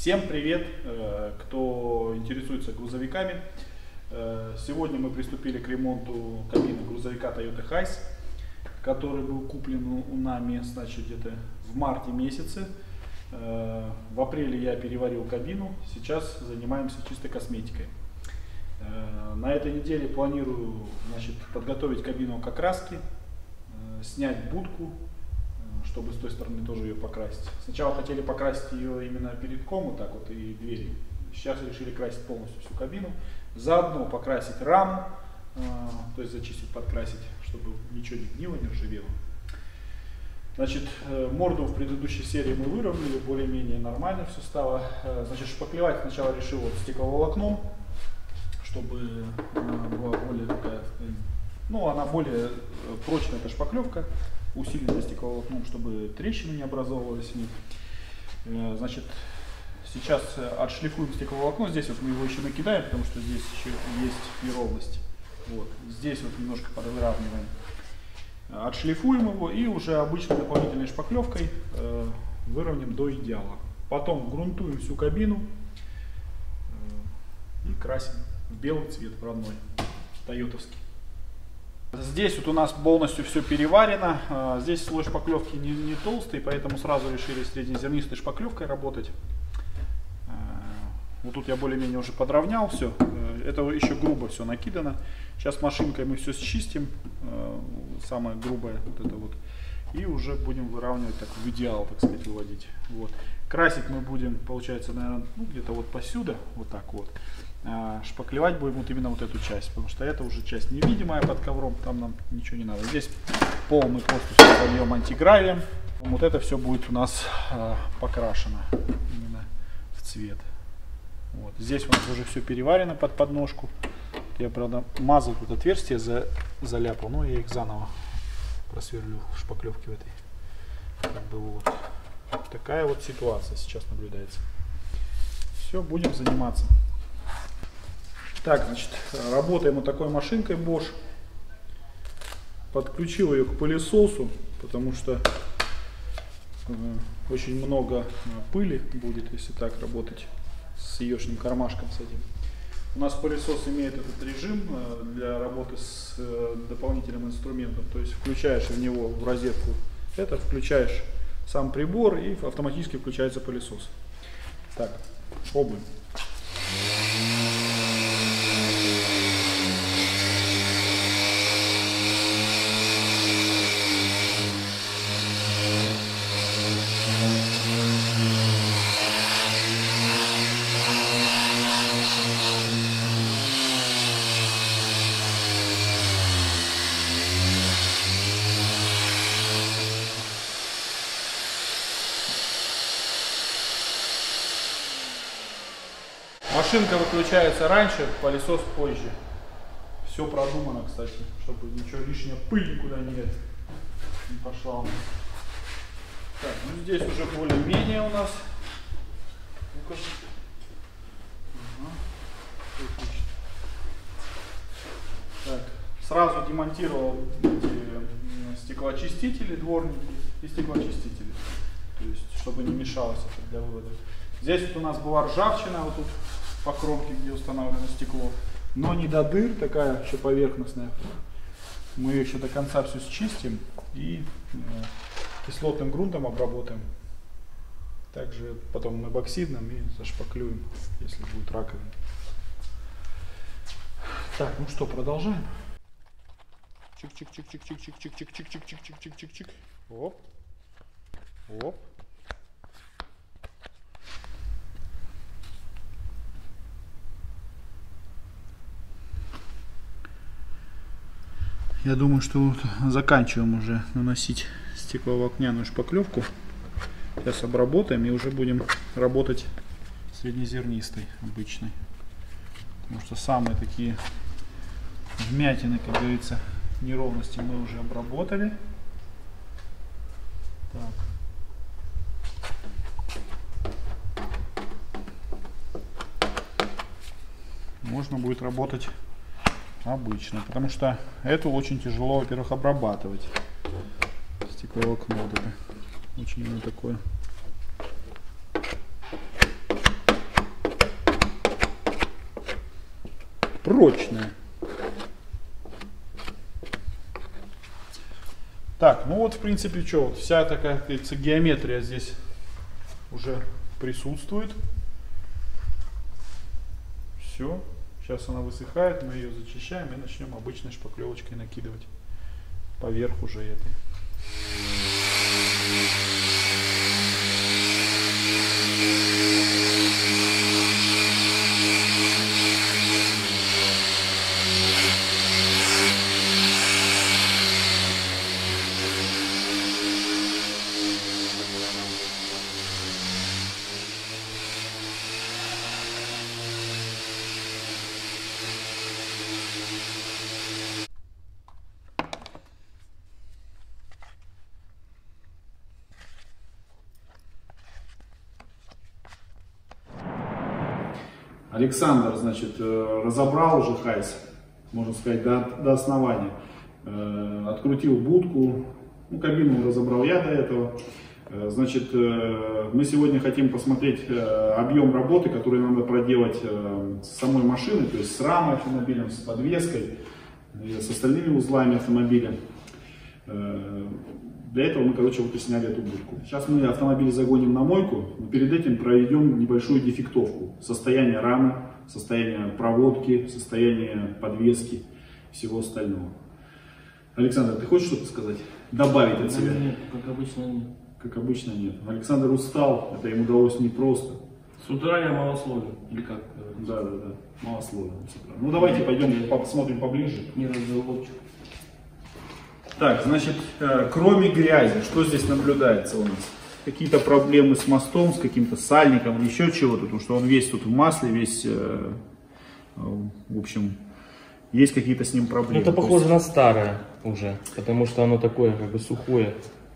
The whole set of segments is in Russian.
Всем привет, кто интересуется грузовиками. Сегодня мы приступили к ремонту кабины грузовика Toyota Hiace, который был куплен у нами, значит, где-то в марте месяце. В апреле я переварил кабину, сейчас занимаемся чистой косметикой. На этой неделе планирую, значит, подготовить кабину к окраске, снять будку, чтобы с той стороны тоже ее покрасить. Сначала хотели покрасить ее именно передком, вот так вот, и двери. Сейчас решили красить полностью всю кабину. Заодно покрасить раму, то есть зачистить, подкрасить, чтобы ничего не гнило, не ржавело. Значит, морду в предыдущей серии мы выровняли, более-менее нормально все стало. Значит, шпаклевать сначала решил вот стекловолокном, чтобы она была более такая, ну, она более прочная, эта шпаклевка, усиленная стекловолокном, чтобы трещины не образовывались. Значит, сейчас отшлифуем стекловолокно. Здесь вот мы его еще накидаем, потому что здесь еще есть неровность. Вот. Здесь вот немножко подравниваем. Отшлифуем его и уже обычной дополнительной шпаклевкой выровняем до идеала. Потом грунтуем всю кабину и красим в белый цвет, в родной, тойотовский. Здесь вот у нас полностью все переварено. Здесь слой шпаклевки не толстый, поэтому сразу решили среднезернистой шпаклевкой работать. Вот тут я более-менее уже подровнял все. Это еще грубо все накидано. Сейчас машинкой мы все счистим, самое грубое вот это вот, и уже будем выравнивать, так в идеал, так сказать, выводить. Вот. Красить мы будем, получается, наверное, ну, где-то вот посюда, вот так вот. Шпаклевать будем вот именно вот эту часть, потому что это уже часть невидимая под ковром, там нам ничего не надо. Здесь пол мы просто зальем антигравием. Вот это все будет у нас покрашено именно в цвет. Вот. Здесь у нас уже все переварено под подножку. Я, правда, мазал тут отверстие, заляпал, но я их заново просверлю в шпаклевке в этой. Как бы вот такая вот ситуация сейчас наблюдается. Все, будем заниматься. Так, значит, работаем вот такой машинкой Bosch. Подключил ее к пылесосу, потому что очень много пыли будет, если так работать с еешным кармашком с этим. У нас пылесос имеет этот режим для работы с дополнительным инструментом. То есть включаешь в него, в розетку, это включаешь сам прибор и автоматически включается пылесос. Так, пробуем. Машинка выключается раньше, пылесос позже. Все продумано, кстати, чтобы ничего лишнего, пыль никуда не пошла у нас. Так, ну здесь уже более-менее у нас. Так, сразу демонтировал эти стеклоочистители, дворники и стеклоочистители. То есть, чтобы не мешалось это для вывода. Здесь вот у нас была ржавчина, вот тут по кромке, где установлено стекло, но не до дыр, такая еще поверхностная. Мы ее еще до конца все счистим и кислотным грунтом обработаем. Также потом эбоксидным и зашпаклюем, если будет раковина. Так, ну что, продолжаем. Чик-чик-чик-чик-чик-чик-чик-чик-чик-чик-чик-чик-чик-чик-чик. Оп. Оп. Я думаю, что вот заканчиваем уже наносить стекловолокняную шпаклевку. Сейчас обработаем и уже будем работать среднезернистой, обычной. Потому что самые такие вмятины, как говорится, неровности мы уже обработали. Так. Можно будет работать обычно, потому что эту очень тяжело, во-первых, обрабатывать. Стекловолокно вот это очень такое прочная. Так, ну вот в принципе что, вот вся такая, как говорится, геометрия здесь уже присутствует. Все, сейчас она высыхает, мы ее зачищаем и начнем обычной шпаклевочкой накидывать поверх уже этой. Александр, значит, разобрал уже Хайс, можно сказать, до основания. Открутил будку, ну, кабину разобрал я до этого. Значит, мы сегодня хотим посмотреть объем работы, который надо проделать с самой машиной, то есть с рамой автомобиля, с подвеской, с остальными узлами автомобиля. Для этого мы, короче, вот и сняли эту будку. Сейчас мы автомобиль загоним на мойку, но перед этим проведем небольшую дефектовку. Состояние рамы, состояние проводки, состояние подвески, всего остального. Александр, ты хочешь что-то сказать? Добавить от себя? Нет, как обычно нет. Как обычно нет. Александр устал, это ему удалось непросто. С утра я малословен, или как? Да, малословен с утра. Ну давайте пойдем посмотрим поближе. Не разговорчик. Так, значит, кроме грязи, что здесь наблюдается у нас? Какие-то проблемы с мостом, с каким-то сальником или еще чего-то, потому что он весь тут в масле, весь, в общем, есть какие-то с ним проблемы. Это похоже на старое уже, потому что оно такое, как бы сухое.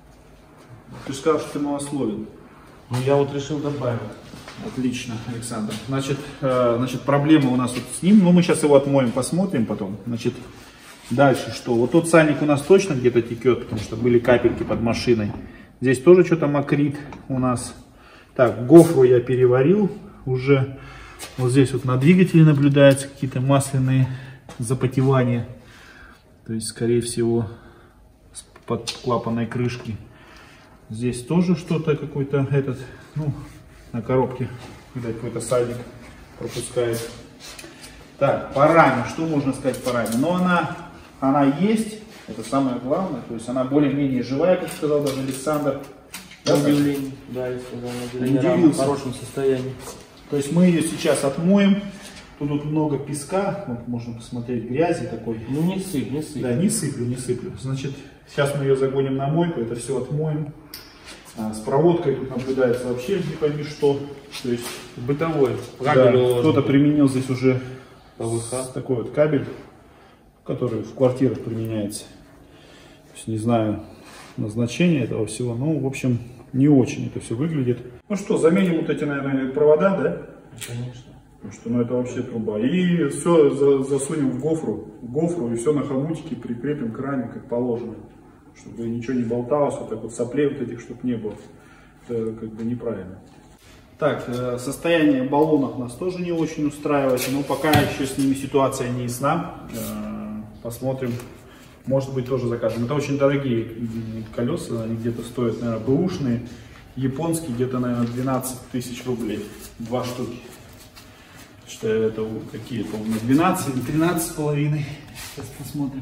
Ты же сказал, что ты малословен. Ну я вот решил добавить. Отлично, Александр. Значит, проблема у нас вот с ним, но мы сейчас его отмоем, посмотрим потом. Значит, дальше что? Вот тот сальник у нас точно где-то текет, потому что были капельки под машиной. Здесь тоже что-то мокрит у нас. Так, гофру я переварил уже. Вот здесь вот на двигателе наблюдаются какие-то масляные запотевания. То есть, скорее всего, под клапанной крышки. Здесь тоже что-то, какой-то этот, ну, на коробке, видать, какой-то сальник пропускает. Так, по раме, что можно сказать по раме? Но она есть, это самое главное, то есть она более-менее живая, как сказал даже Александр. Да, удивление. Да, я сказал, рама в хорошем состоянии. То есть мы ее сейчас отмоем. Тут много песка, вот можно посмотреть, грязи такой. Ну не сыпь, не сыпь. Да, не сыплю. Значит, сейчас мы ее загоним на мойку, это все отмоем. С проводкой тут наблюдается вообще не пойми что. То есть бытовой. Да, кто-то применил здесь уже такой вот кабель, который в квартирах применяется. То есть, не знаю назначение этого всего, но в общем не очень это все выглядит. Ну что, заменим вот эти, наверное, провода, да? Конечно. Потому что, ну, это вообще труба. И все засунем в гофру и все на хомутике прикрепим к раме, как положено. Чтобы ничего не болталось, вот так вот соплей вот этих, чтобы не было. Это как бы неправильно. Так, состояние баллонов нас тоже не очень устраивает, но пока еще с ними ситуация не ясна. Посмотрим, может быть тоже закажем. Это очень дорогие колеса, они где-то стоят, наверное, бэушные. Японские где-то, наверное, 12 тысяч рублей, 2 штуки. Что это какие, по-моему, 12 или 13,5. Сейчас посмотрим.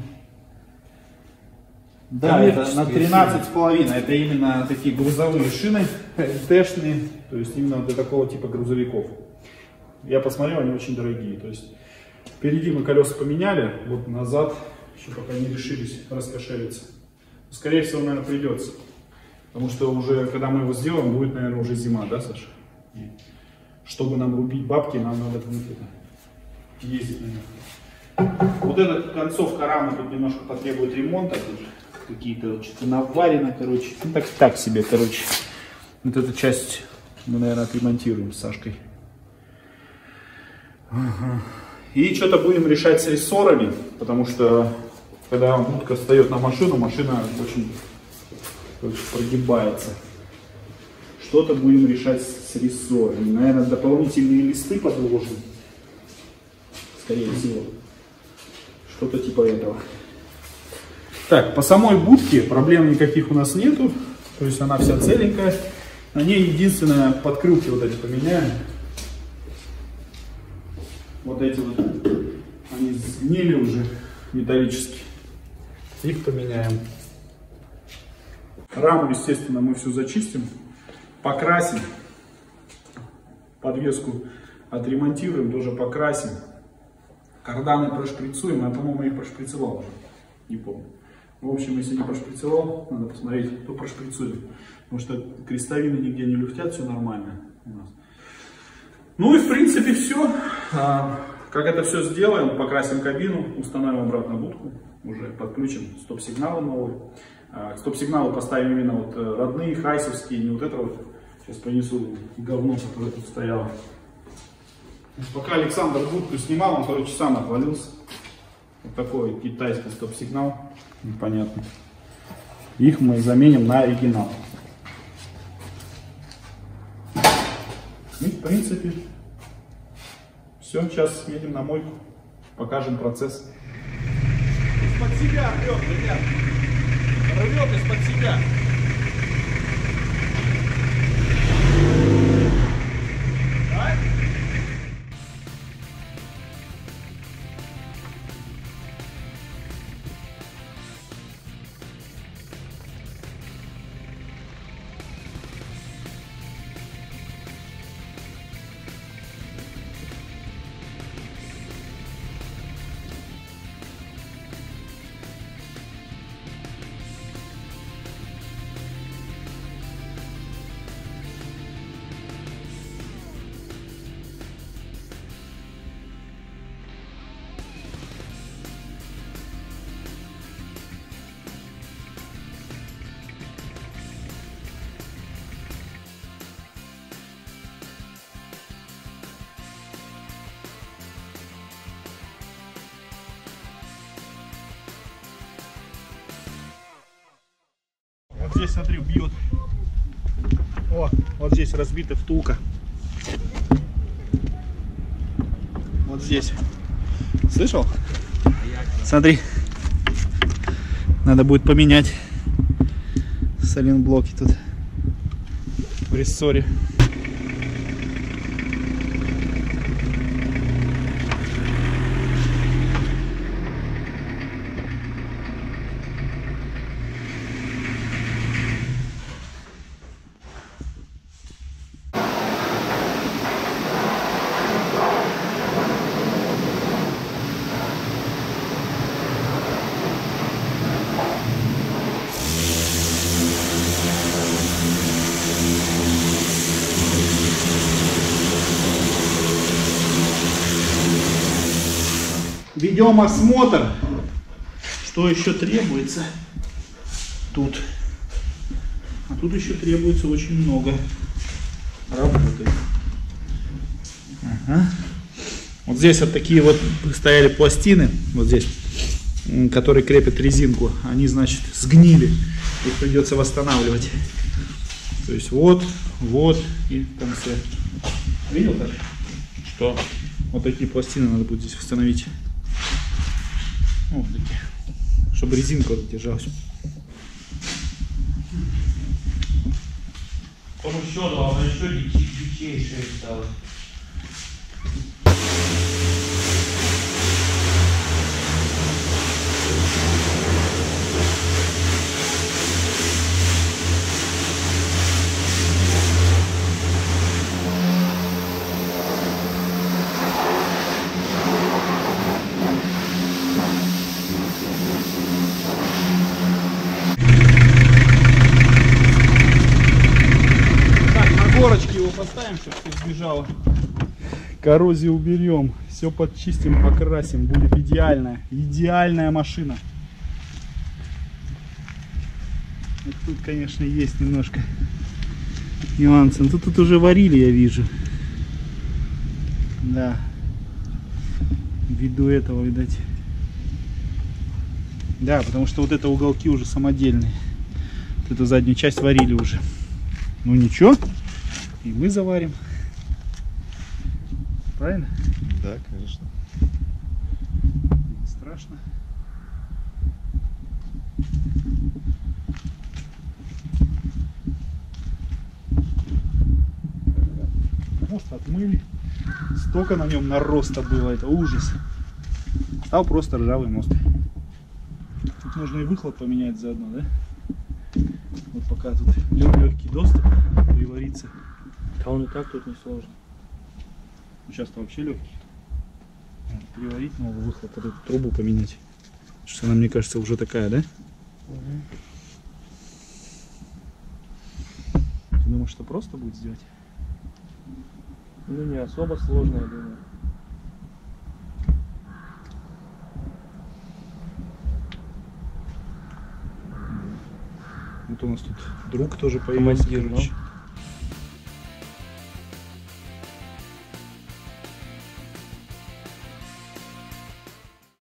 Да, это на 13,5. Это именно такие грузовые шины, ЛТшные, то есть именно для такого типа грузовиков. Я посмотрел, они очень дорогие. То есть впереди мы колеса поменяли, вот назад еще пока не решились раскошелиться. Скорее всего, наверное, придется. Потому что уже, когда мы его сделаем, будет, наверное, уже зима, да, Саша? И чтобы нам рубить бабки, нам надо будет ездить на них. Вот эта концовка рамы тут немножко потребует ремонта. Какие-то что-то наварено, короче. Ну так себе, короче. Вот эту часть мы, наверное, отремонтируем с Сашкой. Ага. И что-то будем решать с рессорами, потому что когда будка встает на машину, машина очень прогибается. Что-то будем решать с рессорами. Наверное, дополнительные листы подложим. скорее всего. Что-то типа этого. Так, по самой будке проблем никаких у нас нету. То есть она вся целенькая. На ней единственное, подкрылки вот эти поменяем. Вот эти вот, они сгнили уже металлические. Их поменяем. Раму, естественно, мы всю зачистим, покрасим. Подвеску отремонтируем, тоже покрасим. Карданы прошприцуем, а по-моему их прошприцевал уже, не помню. В общем, если не прошприцевал, надо посмотреть, то прошприцуем. Потому что крестовины нигде не люфтят, все нормально у нас. Ну и в принципе все. Как это все сделаем, покрасим кабину, установим обратно будку, уже подключим стоп-сигналы новые. К стоп-сигналу поставим именно вот родные, хайсовские, не вот это вот. Сейчас принесу говно, которое тут стояло. Пока Александр будку снимал, он, короче, сам отвалился. Вот такой китайский стоп-сигнал, непонятно. Их мы заменим на оригинал. И в принципе все, сейчас едем на мойку, покажем процесс. Из-под себя рвет, ребят. Рвет из-под себя. Так? Здесь, смотри, бьет. О, вот здесь разбита втулка. Вот здесь. Слышал? Смотри. Надо будет поменять сайлентблоки тут в рессоре. Ведем осмотр. Что еще требуется? Тут. А тут еще требуется очень много работы. Ага. Вот здесь вот такие вот стояли пластины, вот здесь, которые крепят резинку. Они, значит, сгнили. Их придется восстанавливать. То есть вот, вот и в конце. Видел так? Что? Вот такие пластины надо будет здесь восстановить. Вот такие. Чтобы резинка вот держалась. Он еще дал, она еще дичайшая стала. Поставим, чтобы все сбежало. Коррозию уберем, все подчистим, покрасим, будет идеальная, идеальная машина. Вот тут, конечно, есть немножко нюансы, но тут уже варили, я вижу. Да, ввиду этого, видать. Да, потому что вот это уголки уже самодельные. Вот эту заднюю часть варили уже. Ну ничего. И мы заварим. Правильно? Да, конечно. страшно. Мост отмыли. Столько на нем нароста было, это ужас. Стал просто ржавый мост. Тут можно и выхлоп поменять заодно, да? Вот пока тут легкий доступ, привариться. А он и так тут не сложно. Сейчас-то вообще легкий. Надо приварить новый выхлоп, вот эту трубу поменять. Что она, мне кажется, уже такая, да? Угу. Ты думаешь, что просто будет сделать? Ну не особо сложно, я думаю. Вот у нас тут друг тоже появился. Командир, короче.